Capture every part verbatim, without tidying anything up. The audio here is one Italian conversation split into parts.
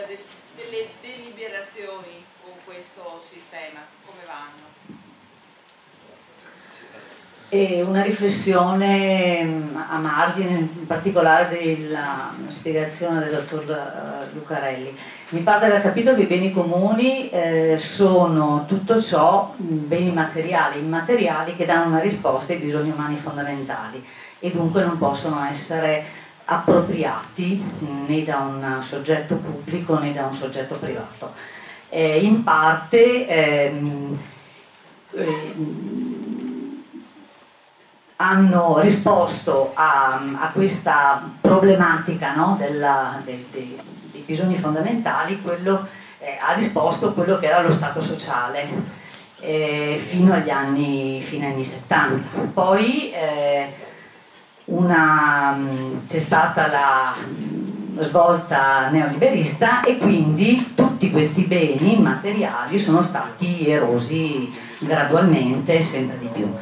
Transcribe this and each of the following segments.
de, delle deliberazioni con questo sistema, come vanno? E una riflessione a margine, in particolare della spiegazione del dottor Lucarelli. Mi pare di aver capito che i beni comuni eh, sono tutto ciò, beni materiali e immateriali, che danno una risposta ai bisogni umani fondamentali e dunque non possono essere appropriati né da un soggetto pubblico né da un soggetto privato. Eh, in parte ehm, eh, hanno risposto a, a questa problematica, no, della, de, de, dei bisogni fondamentali, quello, eh, ha risposto quello che era lo Stato sociale eh, fino agli anni, fino agli anni settanta. Poi eh, c'è stata la svolta neoliberista e quindi tutti questi beni materiali sono stati erosi gradualmente sempre di più.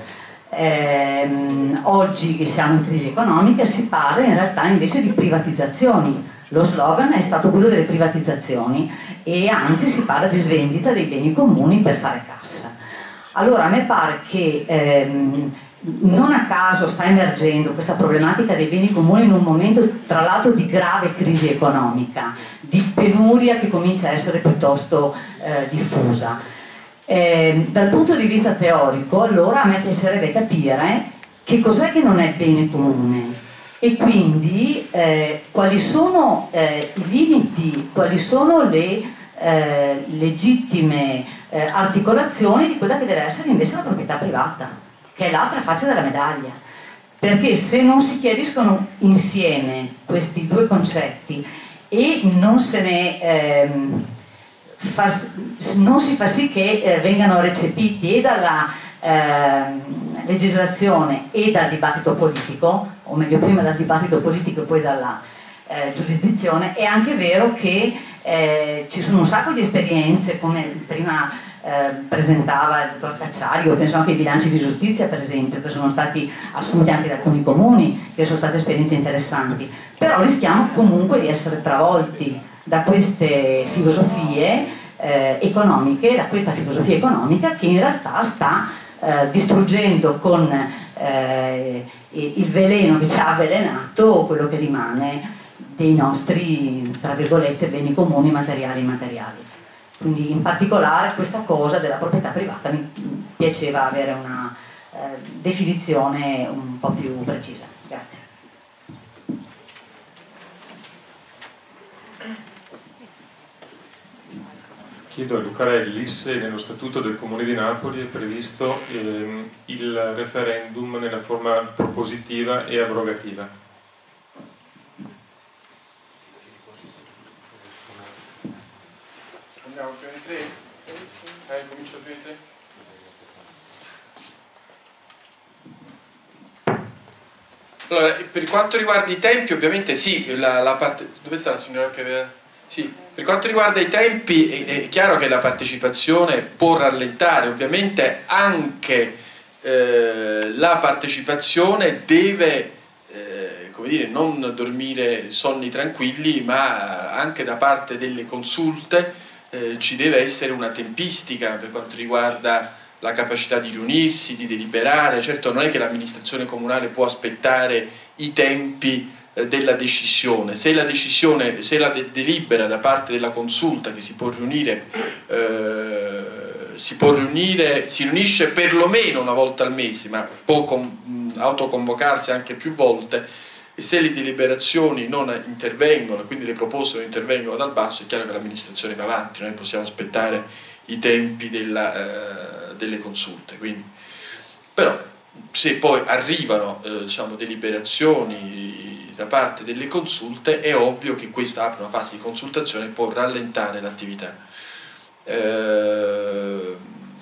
Eh, oggi che siamo in crisi economica si parla in realtà invece di privatizzazioni. Lo slogan è stato quello delle privatizzazioni e anzi si parla di svendita dei beni comuni per fare cassa. Allora a me pare che ehm, non a caso sta emergendo questa problematica dei beni comuni in un momento tra l'altro di grave crisi economica, di penuria che comincia a essere piuttosto eh, diffusa. Eh, dal punto di vista teorico, allora a me piacerebbe capire che cos'è che non è bene comune e quindi eh, quali sono eh, i limiti, quali sono le eh, legittime eh, articolazioni di quella che deve essere invece la proprietà privata, che è l'altra faccia della medaglia. Perché se non si chiariscono insieme questi due concetti e non se ne... Ehm, Fa, non si fa sì che eh, vengano recepiti e dalla eh, legislazione e dal dibattito politico, o meglio prima dal dibattito politico e poi dalla eh, giurisdizione, è anche vero che eh, ci sono un sacco di esperienze, come prima eh, presentava il dottor Cacciari, io penso anche ai bilanci di giustizia per esempio, che sono stati assunti anche da alcuni comuni, che sono state esperienze interessanti, però rischiamo comunque di essere travolti da queste filosofie eh, economiche, da questa filosofia economica che in realtà sta eh, distruggendo con eh, il veleno che ci ha avvelenato quello che rimane dei nostri, tra virgolette, beni comuni materiali e immateriali. Quindi in particolare questa cosa della proprietà privata mi piaceva avere una eh, definizione un po' più precisa. Grazie. Chiedo a Lucarelli se nello Statuto del Comune di Napoli è previsto ehm, il referendum nella forma propositiva e abrogativa. Andiamo al primo di tre? Eh, comincio al primo di tre? Allora, per quanto riguarda i tempi, ovviamente sì, la, la parte... Dove sta la signora che aveva... Sì. Per quanto riguarda i tempi è chiaro che la partecipazione può rallentare, ovviamente anche eh, la partecipazione deve eh, come dire, non dormire sonni tranquilli, ma anche da parte delle consulte eh, ci deve essere una tempistica per quanto riguarda la capacità di riunirsi, di deliberare. Certo non è che l'amministrazione comunale può aspettare i tempi della decisione. Se la decisione, se la de delibera da parte della consulta che si può riunire, eh, si può riunire, si riunisce perlomeno una volta al mese, ma può con, autoconvocarsi anche più volte, e se le deliberazioni non intervengono, quindi le proposte non intervengono dal basso, è chiaro che l'amministrazione va avanti, noi possiamo aspettare i tempi della, eh, delle consulte. Quindi, però se poi arrivano eh, diciamo, deliberazioni da parte delle consulte, è ovvio che questa apre una fase di consultazione e può rallentare l'attività. Eh,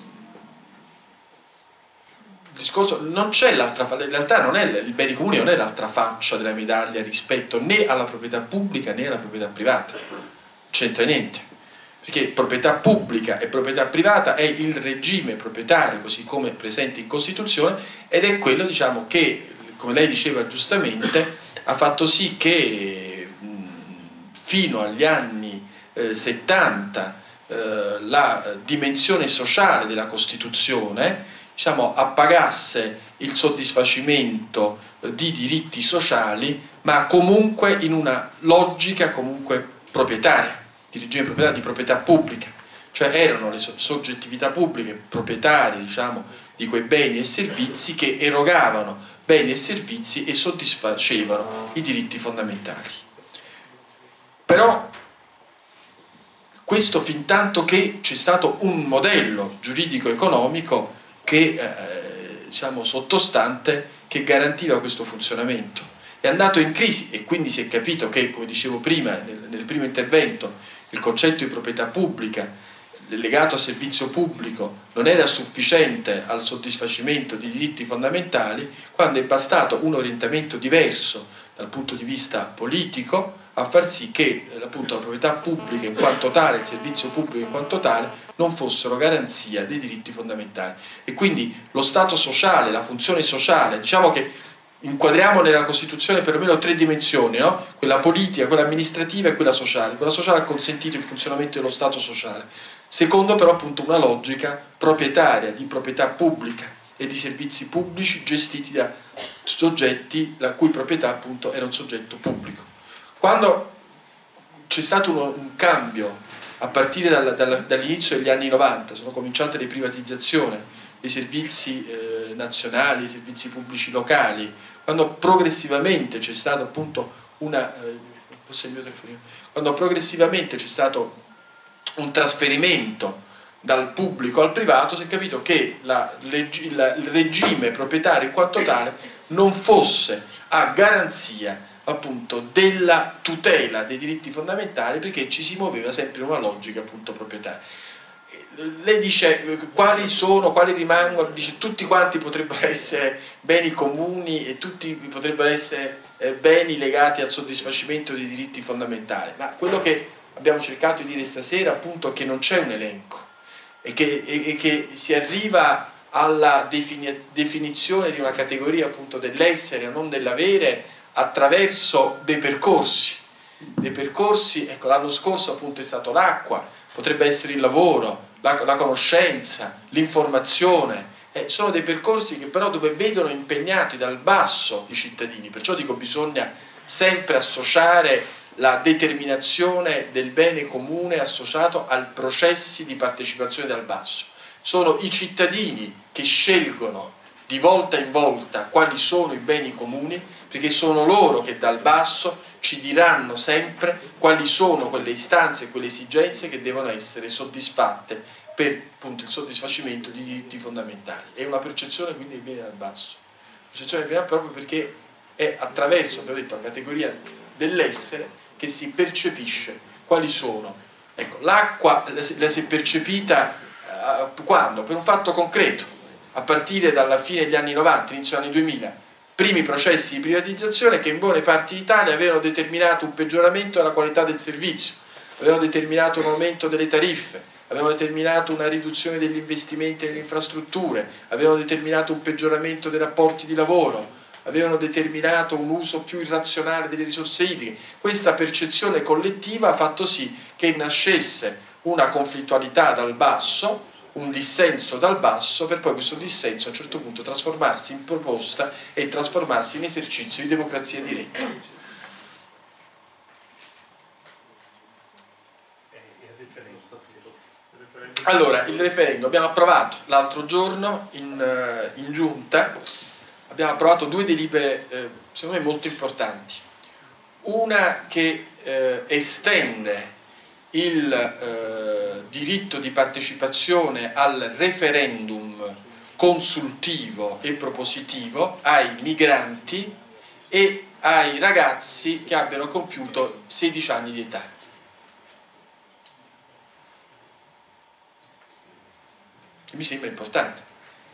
il discorso non c'è l'altra faccia, in realtà non è, il bene comune non è l'altra faccia della medaglia rispetto né alla proprietà pubblica né alla proprietà privata, non c'entra niente, perché proprietà pubblica e proprietà privata è il regime proprietario così come presente in Costituzione, ed è quello, diciamo, che, come lei diceva giustamente, ha fatto sì che mh, fino agli anni eh, settanta eh, la dimensione sociale della Costituzione, diciamo, appagasse il soddisfacimento eh, di diritti sociali, ma comunque in una logica comunque proprietaria, di regime proprietario, di proprietà pubblica, cioè erano le soggettività pubbliche proprietarie, diciamo, di quei beni e servizi che erogavano beni e servizi e soddisfacevano i diritti fondamentali. Però questo fin tanto che c'è stato un modello giuridico-economico che, eh, diciamo, sottostante, che garantiva questo funzionamento. È andato in crisi e quindi si è capito che, come dicevo prima nel, nel primo intervento, il concetto di proprietà pubblica legato al servizio pubblico non era sufficiente al soddisfacimento di diritti fondamentali, quando è bastato un orientamento diverso dal punto di vista politico a far sì che appunto la proprietà pubblica in quanto tale, il servizio pubblico in quanto tale, non fossero garanzia dei diritti fondamentali. E quindi lo Stato sociale, la funzione sociale, diciamo che inquadriamo nella Costituzione perlomeno tre dimensioni, no? Quella politica, quella amministrativa e quella sociale. Quella sociale ha consentito il funzionamento dello Stato sociale, secondo però appunto una logica proprietaria di proprietà pubblica e di servizi pubblici gestiti da soggetti la cui proprietà appunto era un soggetto pubblico. Quando c'è stato uno, un cambio a partire dal, dal, dall'inizio degli anni novanta, sono cominciate le privatizzazioni dei servizi eh, nazionali, dei servizi pubblici locali, quando progressivamente c'è stato appunto una eh, quando progressivamente c'è stato un trasferimento dal pubblico al privato, si è capito che la, il, il regime proprietario in quanto tale non fosse a garanzia appunto della tutela dei diritti fondamentali, perché ci si muoveva sempre in una logica appunto proprietaria. Lei dice quali sono, quali rimangono, dice tutti quanti potrebbero essere beni comuni e tutti potrebbero essere eh, beni legati al soddisfacimento dei diritti fondamentali, ma quello che abbiamo cercato di dire stasera appunto è che non c'è un elenco e che, e, e che si arriva alla defini definizione di una categoria appunto dell'essere o non dell'avere attraverso dei percorsi. Dei percorsi, ecco, l'anno scorso appunto è stato l'acqua, potrebbe essere il lavoro, la, la conoscenza, l'informazione, eh, sono dei percorsi che però dove vedono impegnati dal basso i cittadini, perciò dico bisogna sempre associare la determinazione del bene comune associato ai processi di partecipazione dal basso. Sono i cittadini che scelgono di volta in volta quali sono i beni comuni, perché sono loro che dal basso ci diranno sempre quali sono quelle istanze e quelle esigenze che devono essere soddisfatte per appunto il soddisfacimento di diritti fondamentali. È una percezione quindi che viene dal basso. La percezione viene proprio perché è attraverso, abbiamo detto, la categoria dell'essere che si percepisce quali sono. Ecco, l'acqua la si è percepita eh, quando? Per un fatto concreto, a partire dalla fine degli anni novanta, inizio degli anni duemila, primi processi di privatizzazione che in buone parti d'Italia avevano determinato un peggioramento della qualità del servizio, avevano determinato un aumento delle tariffe, avevano determinato una riduzione degli investimenti nelle infrastrutture, avevano determinato un peggioramento dei rapporti di lavoro, avevano determinato un uso più irrazionale delle risorse idriche. Questa percezione collettiva ha fatto sì che nascesse una conflittualità dal basso, un dissenso dal basso, per poi questo dissenso a un certo punto trasformarsi in proposta e trasformarsi in esercizio di democrazia diretta. Allora, il referendum abbiamo approvato l'altro giorno in, in giunta, abbiamo approvato due delibere eh, secondo me molto importanti. Una che eh, estende il eh, diritto di partecipazione al referendum consultivo e propositivo ai migranti e ai ragazzi che abbiano compiuto sedici anni di età. Che mi sembra importante.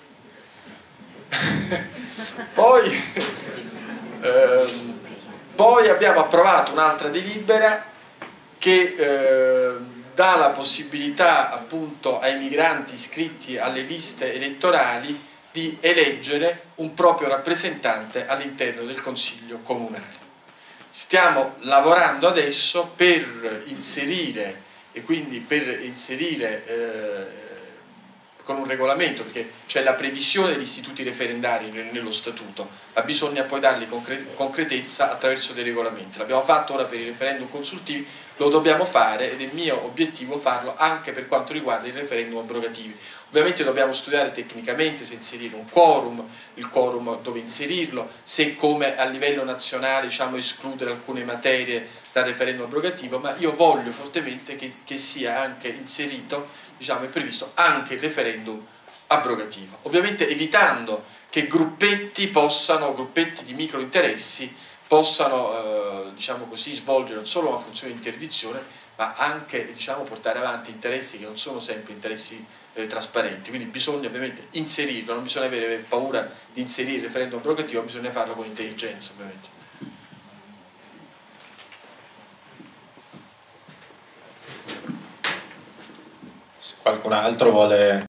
Poi, ehm, poi abbiamo approvato un'altra delibera che eh, dà la possibilità appunto ai migranti iscritti alle liste elettorali di eleggere un proprio rappresentante all'interno del Consiglio Comunale. Stiamo lavorando adesso per inserire e quindi per inserire eh, con un regolamento, perché c'è la previsione degli istituti referendari nello statuto, ma bisogna poi dargli concre concretezza attraverso dei regolamenti. L'abbiamo fatto ora per i referendum consultivi, lo dobbiamo fare ed è mio obiettivo farlo anche per quanto riguarda i referendum abrogativi. Ovviamente dobbiamo studiare tecnicamente se inserire un quorum, il quorum dove inserirlo, se come a livello nazionale, diciamo, escludere alcune materie dal referendum abrogativo, ma io voglio fortemente che, che sia anche inserito, diciamo, è previsto anche il referendum abrogativo, ovviamente evitando che gruppetti possano, gruppetti di micro interessi possano eh, diciamo così, svolgere non solo una funzione di interdizione, ma anche, diciamo, portare avanti interessi che non sono sempre interessi eh, trasparenti. Quindi bisogna ovviamente inserirlo, non bisogna avere paura di inserire il referendum abrogativo, bisogna farlo con intelligenza, ovviamente. Qualcun altro vuole